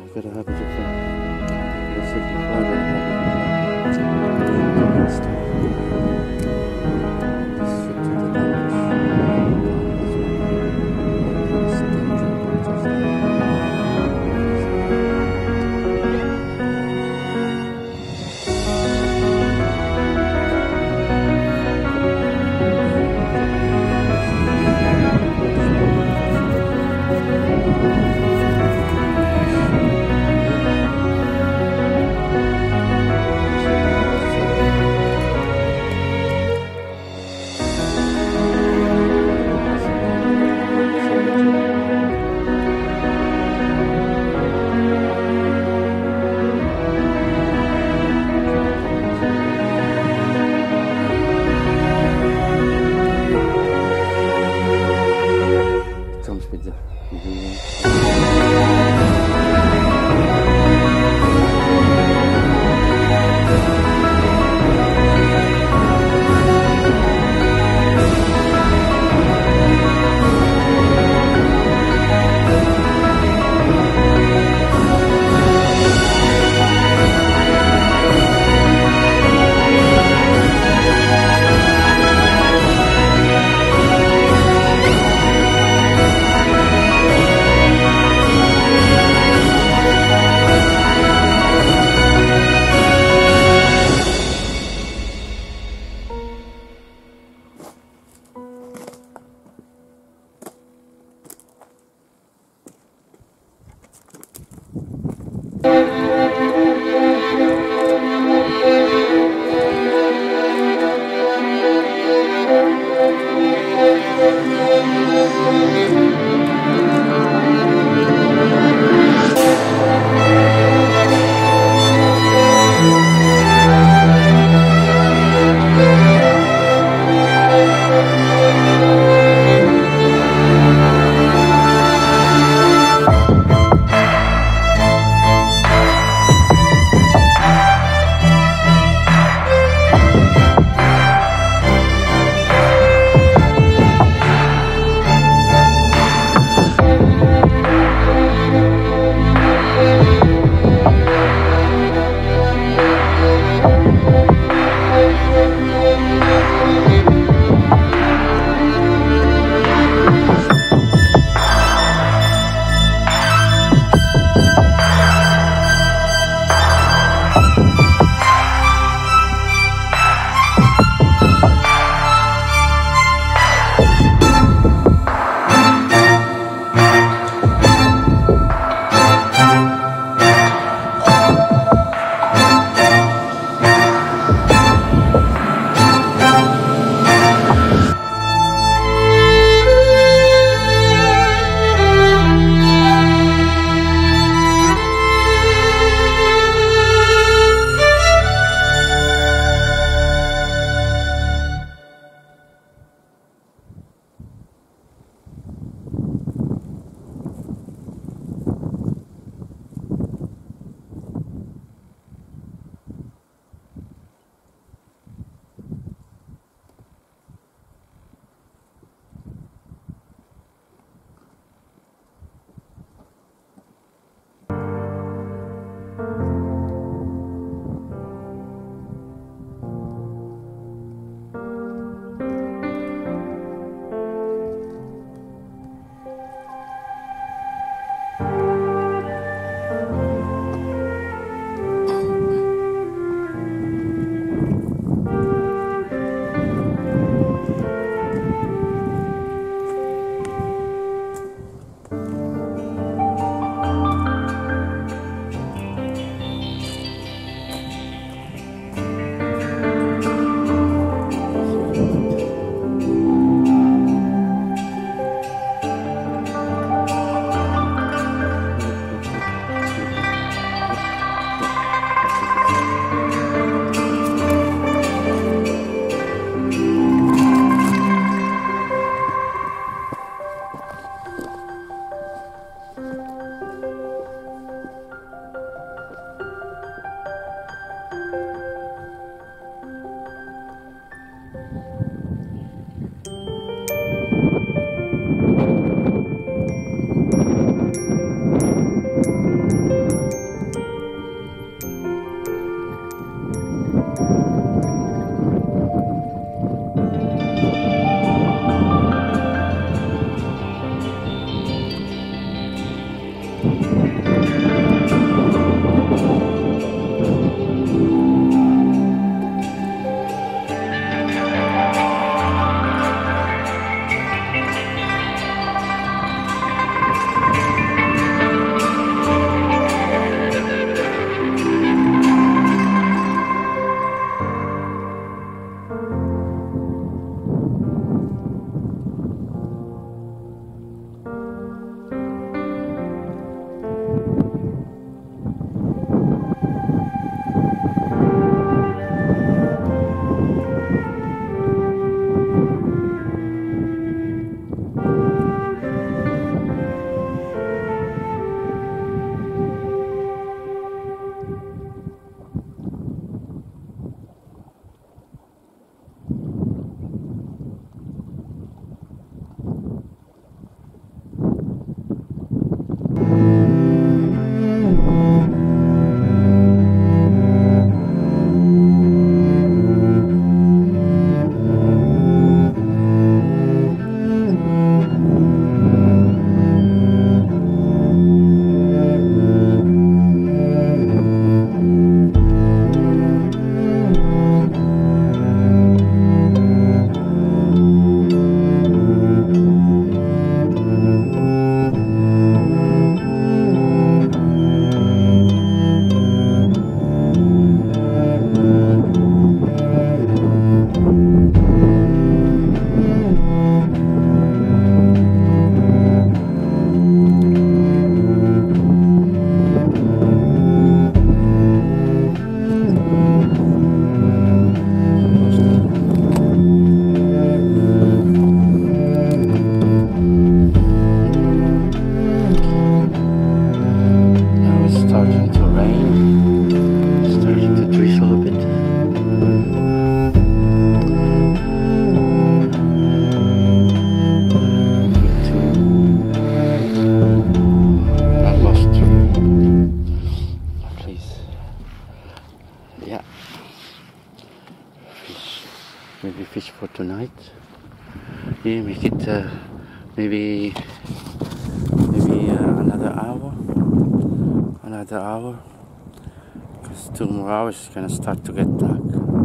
gotta have a different simplified and stuff. Fit to the bitte. night. Yeah, make it maybe another hour, because 2 more hours it's gonna start to get dark.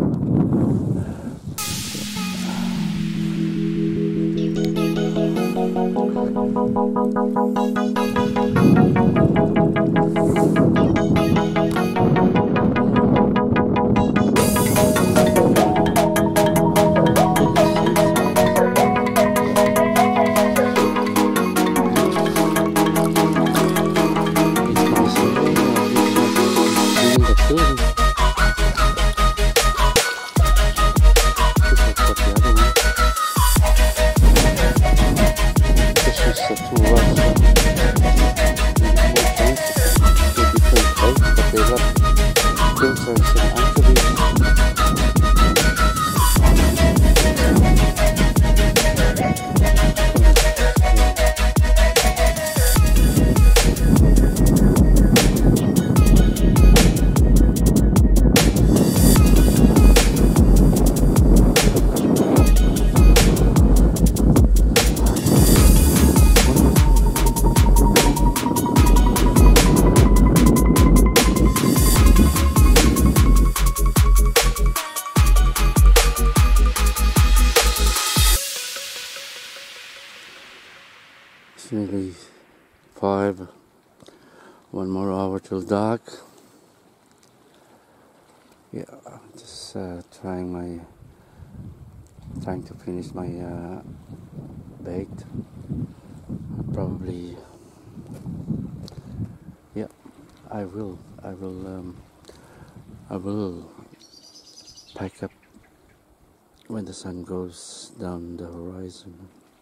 It's nearly 5. 1 more hour till dark. Yeah, just trying to finish my baked. Probably, yeah. I will pack up when the sun goes down the horizon.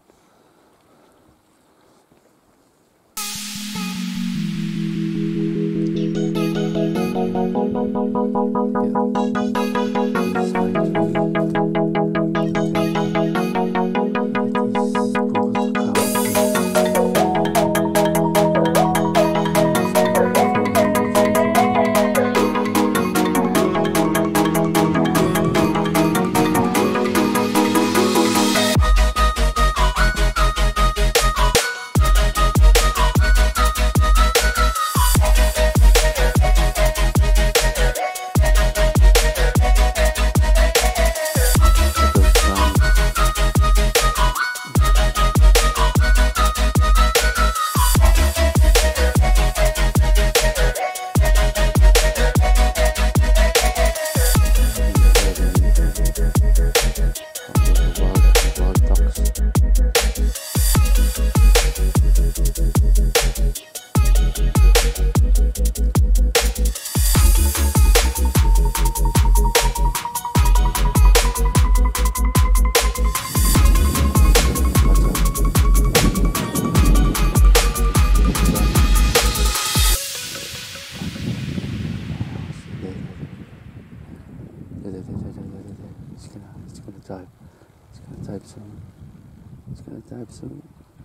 It's gonna type soon.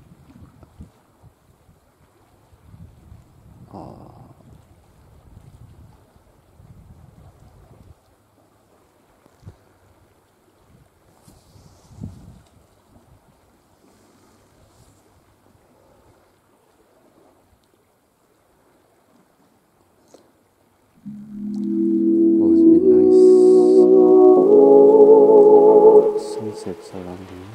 Oh. Always been nice sunsets around here.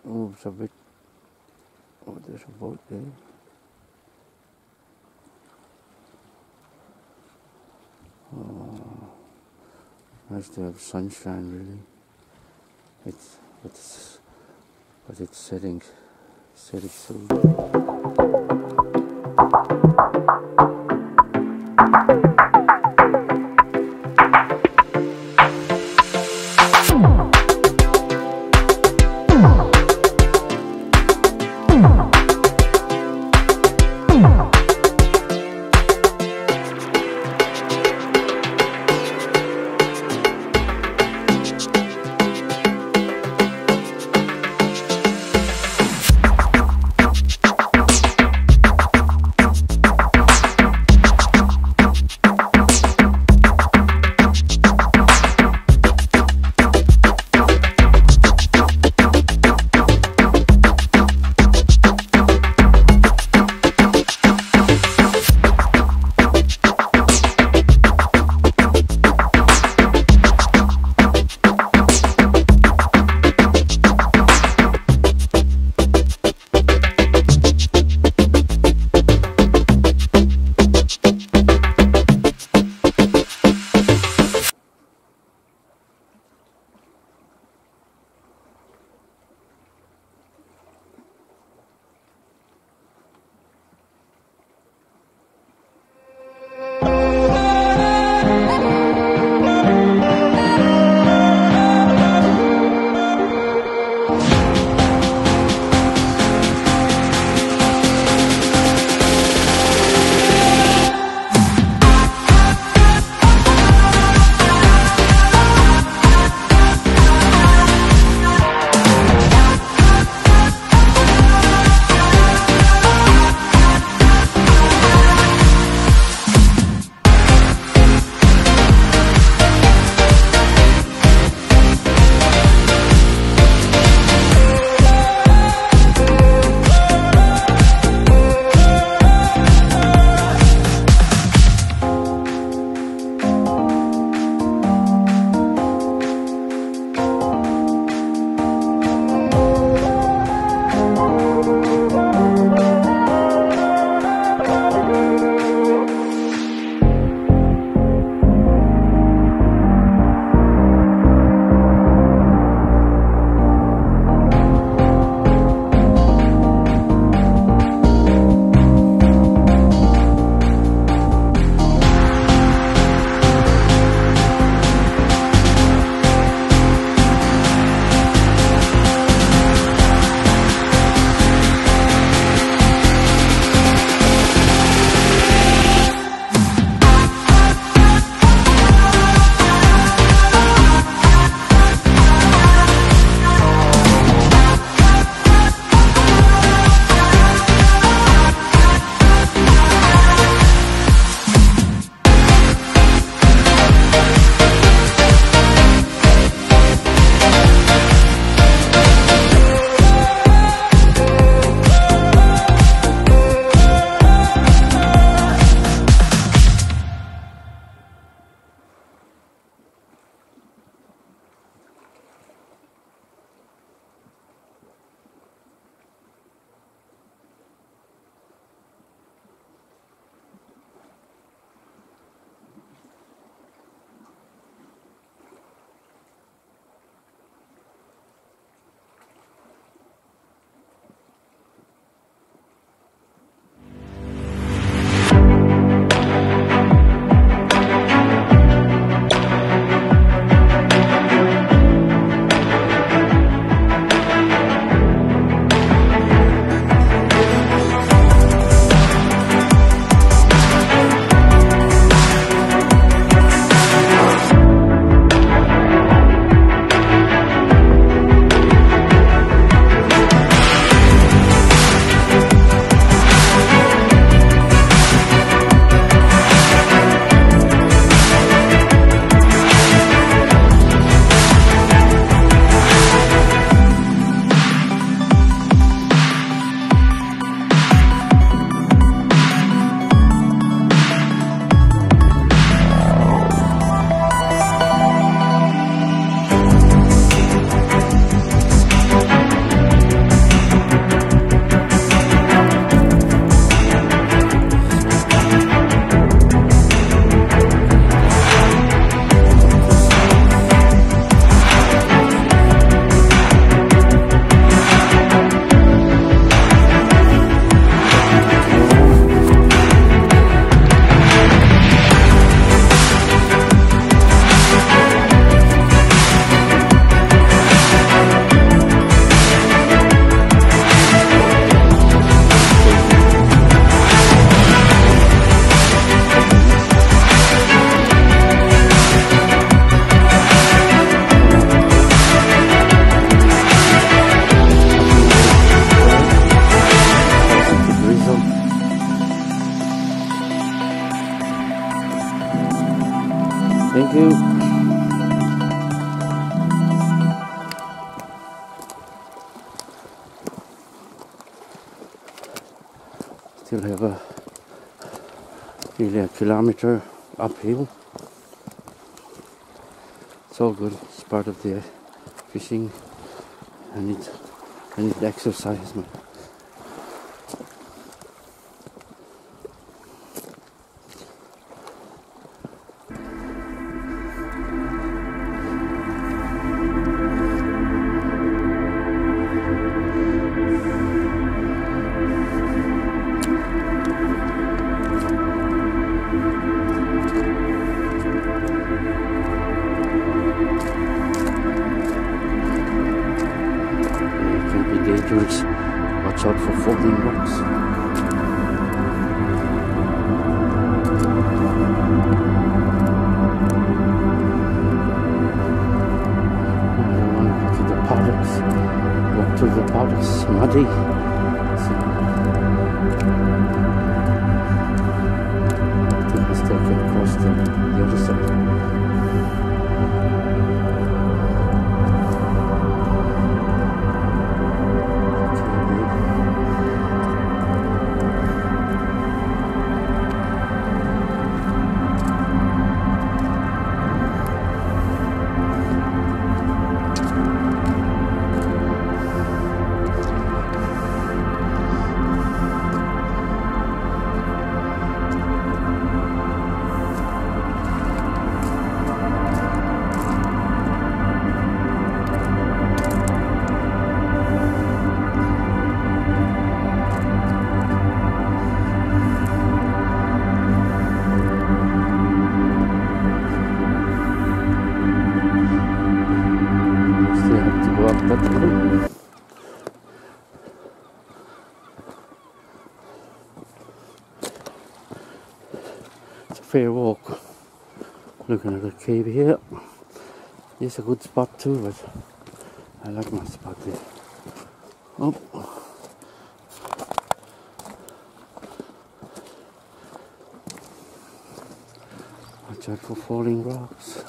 Oh, it's a bit. Oh, there's a boat there. Oh, nice to have sunshine, really. But it's setting soon. Thank you. Still have nearly a kilometer uphill. It's all good. It's part of the fishing. I need exercise, man. Dangerous. Watch out for falling rocks. I don't want to go to the paddocks. Walk through the paddocks, muddy. So, I think I still can cross the other side. It's a fair walk. Looking at the cave here. It's a good spot too, but I like my spot there. Oh. Watch out for falling rocks.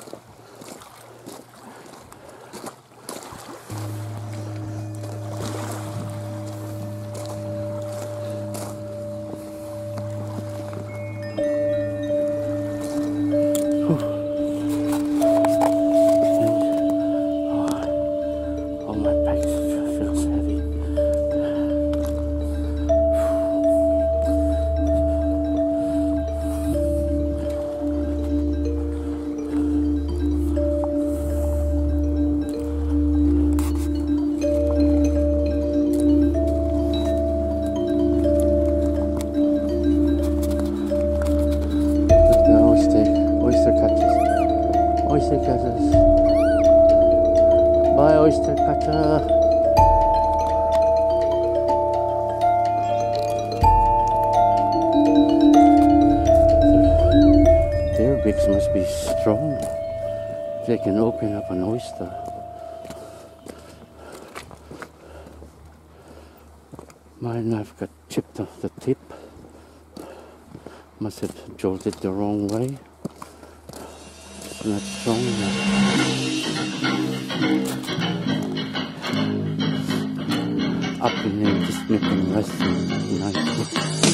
Oyster catchers. Bye, oyster catcher. Their beaks must be strong. They can open up an oyster. My knife got chipped off the tip. Must have jolted the wrong way. Not strong enough. Up in there, just making less than nice.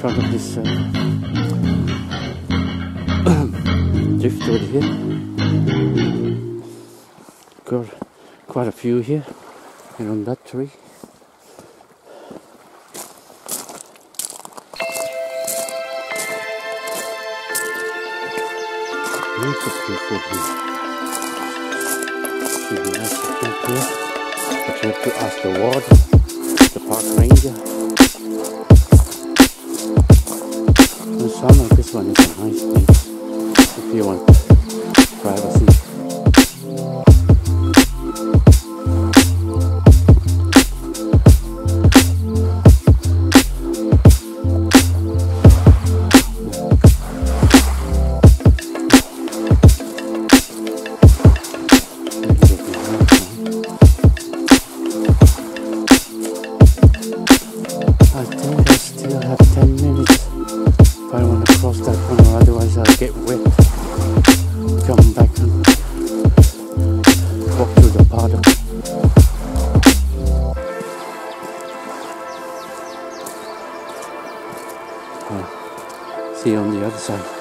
front of this driftwood here. Got quite a few here and on that tree. Beautiful food here. Should be nice to camp here. But you have to ask the warden, the park ranger. In summer, this one is a nice place if you want privacy. I think I still have 10 minutes if I want to cross that one, or otherwise I'll get wet. Come back and walk through the paddock. See you on the other side.